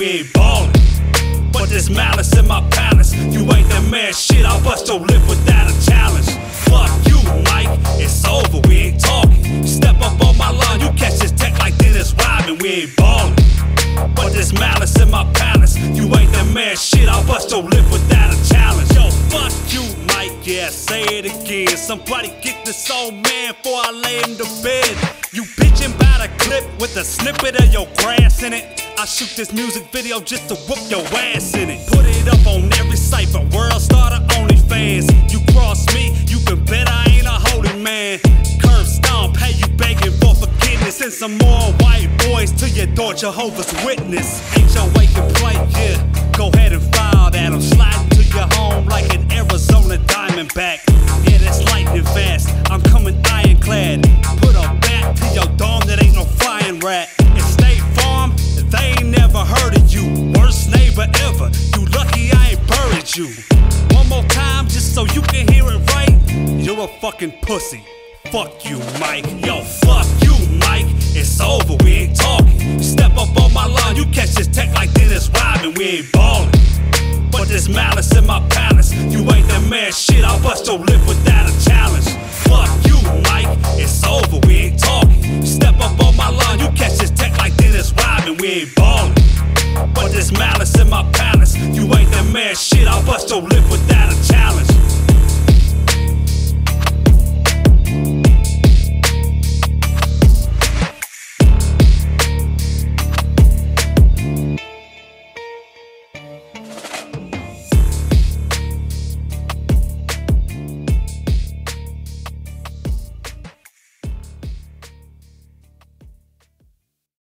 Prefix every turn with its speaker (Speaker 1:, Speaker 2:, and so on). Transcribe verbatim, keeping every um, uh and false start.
Speaker 1: we ain't ballin'. But there's malice in my palace. You ain't that man shit, I'll bust your lip without a challenge. Fuck you, Mike, it's over, we ain't talking. Step up on my lawn, you catch this tech like Dennis Rodman, we ain't ballin'. But there's malice in my palace. You ain't that man shit, I'll bust your lip without a challenge. Yo, fuck you, Mike, yeah, say it again. Somebody get this old man before I lay him to bed. You bitchin' about a clip with a snippet of your grass in it. I shoot this music video just to whoop your ass in it. Put it up on every site from World Star to OnlyFans. You cross me, you can bet I ain't a holy man. Curb stomp, hey, you begging for forgiveness. And some more white boys to your door, Jehovah's Witness. Ain't your way to play, yeah. Go ahead and file that. I'm sliding to your home like an Arizona Diamondback. Yeah, that's lightning fast. I'm coming ironclad. Put a bat to your dome that ain't no flying rat. And State Farm, they ain't never heard of you. Worst neighbor ever. You lucky I ain't buried you. One more time, just so you can hear it right. You're a fucking pussy. Fuck you, Mike. Yo, fuck you, Mike. It's over, we ain't talking. Step up on my lawn, you catch this tech like Dennis Rodman, we ain't ballin'. But there's malice in my palace. You ain't that man shit, I'll bust your lip without a challenge. Fuck you.